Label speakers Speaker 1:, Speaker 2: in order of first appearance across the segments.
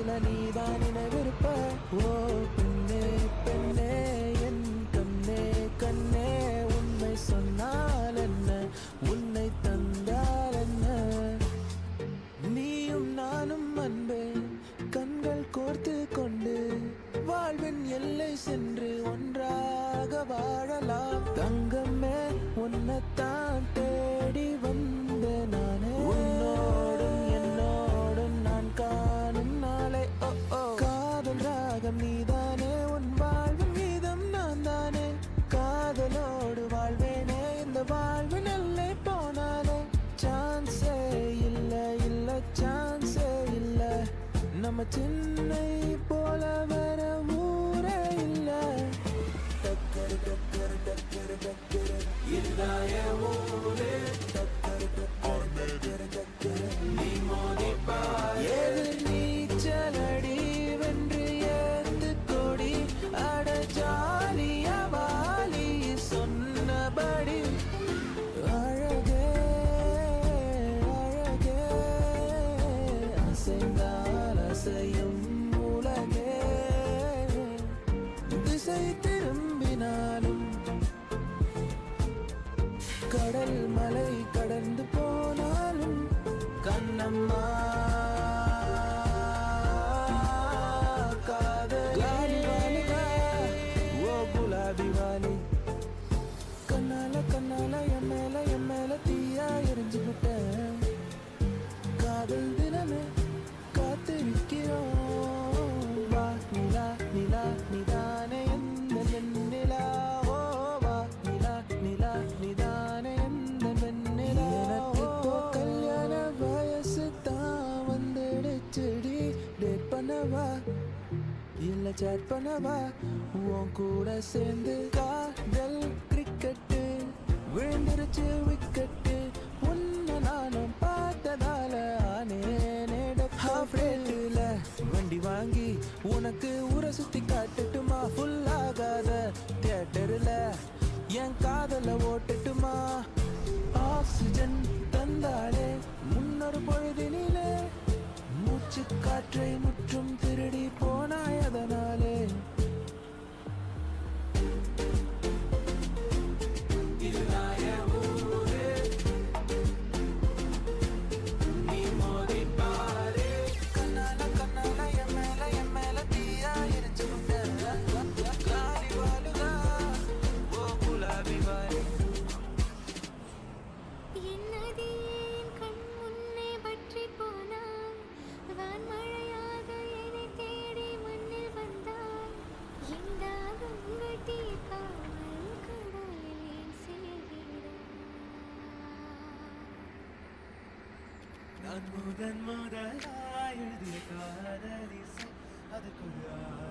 Speaker 1: நீதான் நினைவிருப்ப. ஓ பெண்ணே பெண்ணே என் கண்ணே கண்ணே உண்மை சொன்னால் என்ன உன்னை தந்தால் என்ன. நீயும் நானும் அன்பே கண்கள் கோர்த்து கொண்டு வாழ்வின் எல்லை சென்று ஒன்றாக வாழலாம். தங்கமே உன்னைத்தான் தேடி வந்த நானே. உன்னோடும் என்னோடும் நான் காணும் நாளை ஓ ஓ. காதல் ராகம் நீதானே உன் வாழ்வின் மீதம் நான் தானே. காதலோடு வாழ்வேனே இந்த வாழ்வின் எல்லை போனாலே. சான்ஸே இல்ல இல்ல சான்ஸே இல்ல. நம்ம சென்னை போல வேற ஊரே இல்ல. டக்கரு டக்கரு டக்கரு டக்கரு இதுதான் என் ஊரு. டக்கரு டக்கரு டக்கரு டக்கரு நீ மோதிப்பார். எதிர் நீச்சலடி வென்று ஏந்து கொடி அட ஜாலியா வாலி சொன்னபடி. அழகே அழகே அசைந்தால் அசையும் உலகே. திசை திரும்பினாலும் கடல் மலை கடந்து போனாலும் கண்ணம்மா காதலி ஓ குலாபி வாலி. கண்ணால கண்ணால என் மேல தீயா எரிஞ்சு விட்டேன். காதல் தினமே காத்து நிற்கிறோம். வா நிலா நிலா நிதானே எந்த வெண்ணிலா. ஓ வா நிலா நிலா நிதானே எந்த வெண்ணிலா. எனக்கு இப்போ கல்யாண வயசு தான் வந்துடுச்சுடி. டேட் பண்ணவா இல்ல சேட் பண்ணவா உன் கூட சேர்ந்து. காதல் கிரிக்கெட்டு விழுந்துருச்சு விக்கெட்டு. உன்னை நானும் பார்த்ததால ஆனேனே ஹாஃப் ரேட்டுல வண்டி வாங்கி உனக்கு ஊரை சுத்தி காட்டட்டுமா. ஃபுல் ஆகாத தியேட்டர்ல என் காதல ஓட்டட்டுமா. ஆக்சிஜன் தந்தாலே முன்னொரு பொழுதினிலே மூச்சு காற்றை முற்றும் திருடி போனாய் அதனாலே. நான் முதன் முதலாய் எழுதிய காதலிசை அதுக்குள்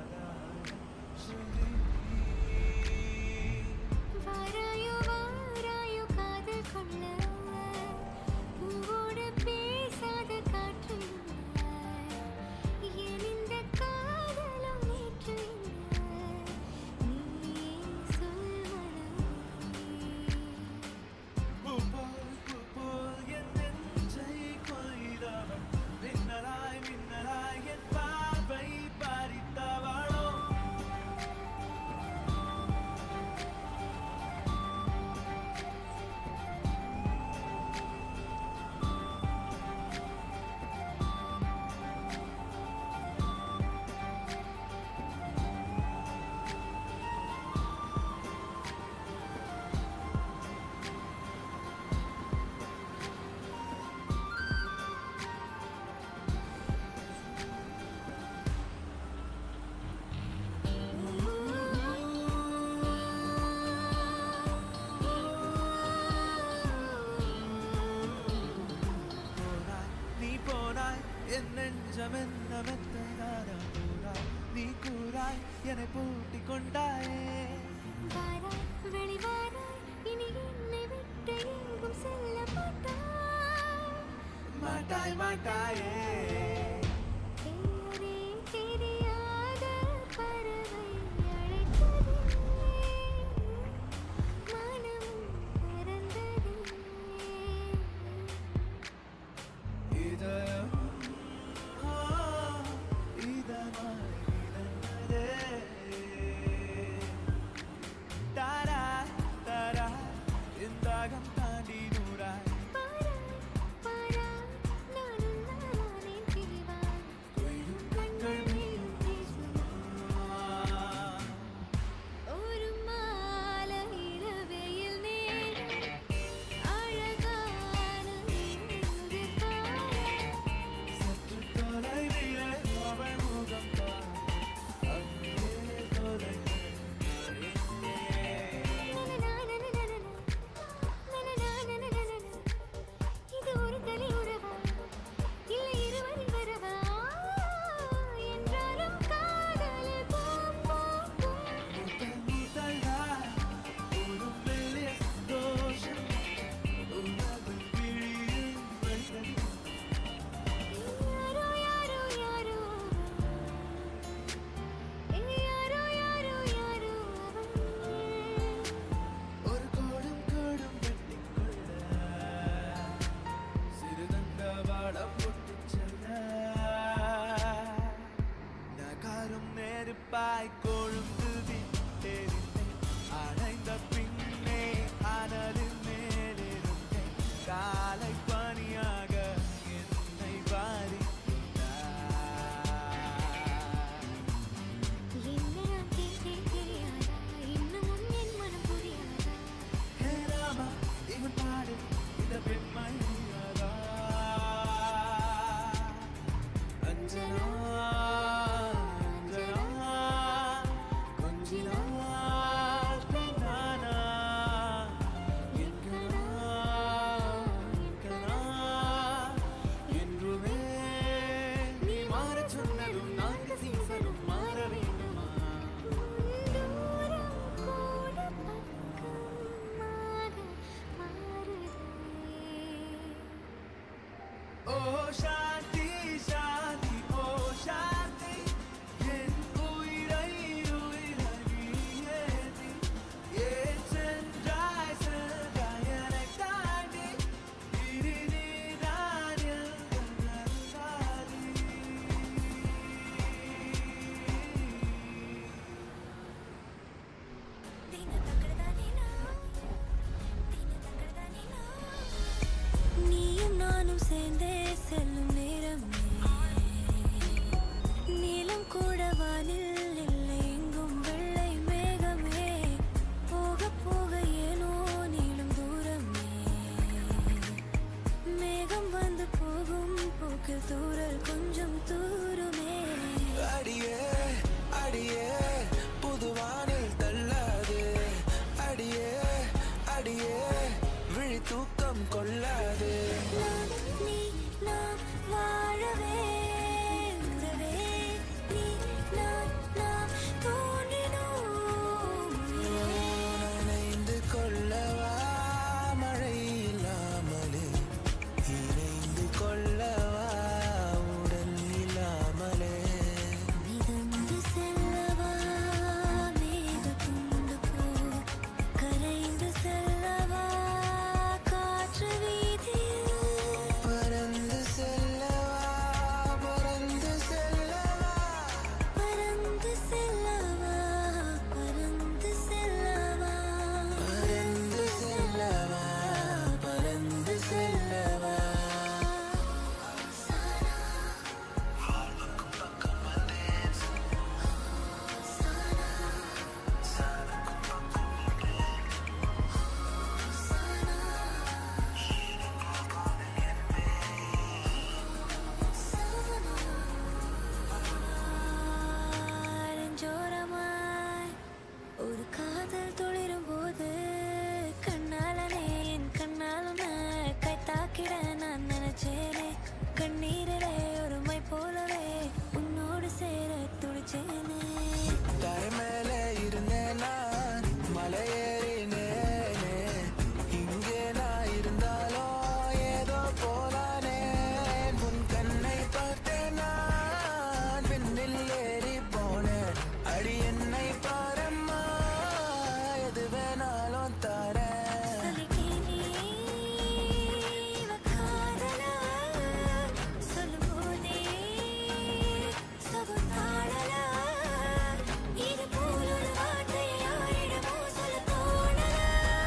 Speaker 2: வாராயோ வாராயோ காதல் கொள்ள பூவோடு பேசாத காற்று என் இந்த காதலும் நேற்று நீ சொல்வன
Speaker 1: என் நெஞ்சை கொய்தவன் மின்னலாய் மின்னலாய் என் பார்வை பறித்தவளோ. என் நெஞ்சம் என்ன மெத்தனாரா கூறாய் நீ கூறாய் என்னை பூட்டி கொண்டாயே.
Speaker 2: வாராய் வெளிவாராய் இனி என்னை விட்டு எங்கும் செல்ல மாட்டாய்
Speaker 1: மாட்டாய் மாட்டாயே.
Speaker 2: பேரே தெரியாத பறவை அழைத்ததே மனம் பிறந்ததே.
Speaker 1: இதயம் ஓ சாந்தி சாந்தி ஓ சாந்தி என் உயிரை உயிரை ஏந்தி ஏன் சென்றாய் சென்றாய் என்னை தாண்டி இனி நீதான் எந்தன் சாதி
Speaker 2: நீயும் நானும் சேர்ந்தே செல்லும் நேரமே நீலம் கூட வானில் இல்லை எங்கும் வெள்ளை மேகமே போக போக ஏனோ நீளும் தூரமே மேகம் வந்து போகும் போக்கில் தூரல் கொஞ்சம் தூருமே
Speaker 1: அடியே அடியே புதுவானில் தள்ளாது அடியே அடியே விழி தூக்கம் கொள்ளாது
Speaker 2: நான் நீ நாம் வாழவே உறவே நீ நான் நாம் தோன்றினோம்
Speaker 1: நனைந்து கொள்ளவா மழை இல்லாமலே இணைந்து கொள்ளவா உடல் இல்லாமலே
Speaker 2: மிதந்து செல்லவா மேக துண்டு போ கரைந்து செல்லவா காற்று வீதியில்
Speaker 1: பறந்து செல்லவா பறந்து செல்லவா
Speaker 2: பறந்து செல்லவா பறந்து செல்லவா
Speaker 1: பறந்து செல்லவா பறந்து செல்லவா
Speaker 2: நெஞ்சோரமாய் ஒரு காதல் துளிரும் போது கண்ணாலனே என் கண்ணாலும் கை தாக்கிட நான் நினைச்சேனே கண்ணீரிலே ஒரு மை போலவே உன்னோடு சேர துடிச்சேனே
Speaker 1: தரை மேலே இருந்தேன் நான் மலையேறினேனே இங்கே நான் இருந்தாலும் ஏதோ போலானே உன் கண்ணை பார்த்தேன் நான் விண்ணில் ஏறி போனேன் அடி என்னை பாரம்மா எது வேணாலும் தாரேன்
Speaker 2: சொல்லிக்கேனே இவ காதலா சொல்லும்போதே சகுந்தாளலா இது போல் ஒரு வார்த்தையை யாரிடமோ சொல்ல தோணலா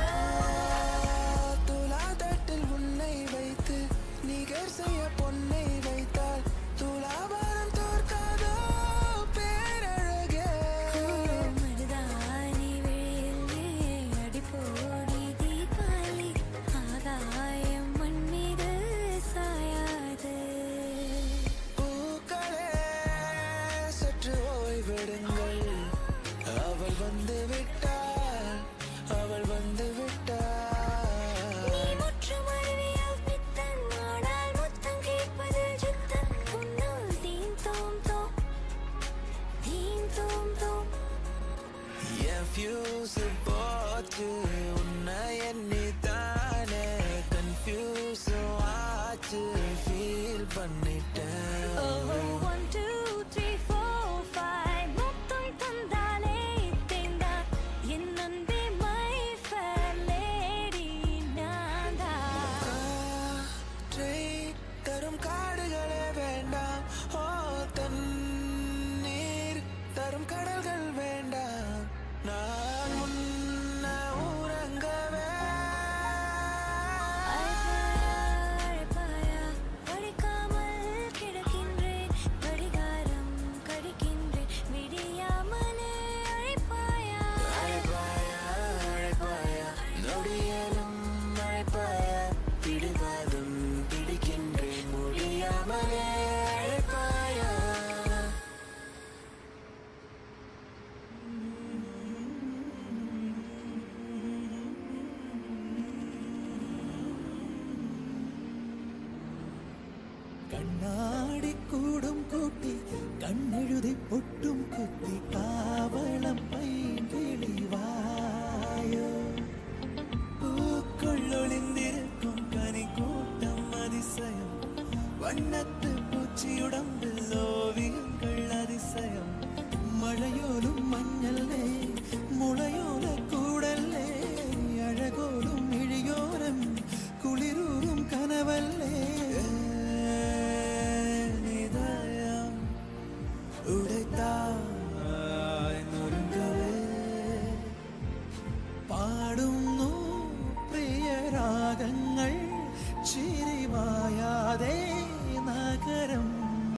Speaker 1: துலாதட்டில் உன்னை வைத்து நிகர் செய்ய பொன்னை வைத்தால் துலாபாரம் தோற்காதோ பேரழகே
Speaker 2: மருதாணி வேலில் அடிப்போடி தீபாவளி ஆகாயம் மண் மீது சாயாது
Speaker 1: பூக்களே சற்று ஓய்வெடுங்கள் அவள் வந்து விட்டாள் அவள் வந்து விட்டாள்
Speaker 2: நீ முற்றும் அறிவியல் பித்தன் ஆனால் முத்தம் கேட்பதில் சித்தன் உன்னால் தீன் தோம் தோம் தீன் தோம் தோம்
Speaker 1: என் ஃபியூஸ் போச்சு உன்னை எண்ணித்தானே கன்ஃபியூஸ் ஆச்சு ஃபீல் பண்ணிட்டேன்
Speaker 2: 1 2 3 4 5 முத்தம் தந்தாலே தேந்தா என் அன்பே மை ஃபேர் லேடி நான்தா
Speaker 1: காற்றை தரும் காடுகளே வேண்டாம் ஓ தண்ணீர் தரும் கடல்கள் வேண்டாம் நான் உன்ன உறங்கவே
Speaker 2: அழைப்பாயா படிக்காமல் கிடக்கின்றேன் கடிகாரம் கடிக்கின்றேன் விடியாமலே அழைப்பாயா
Speaker 1: அழைப்பாயா அழைப்பாயா நொடியலும் அழைப்பாயா பிடிவாதம் பிடிக்கின்றேன் முடியாமலே அழைப்பாயா
Speaker 3: கண்ணாடி கூடும் கூட்டி கண்ணெழுதி பொட்டும் குத்தி காவலம் பைங்கிழி வா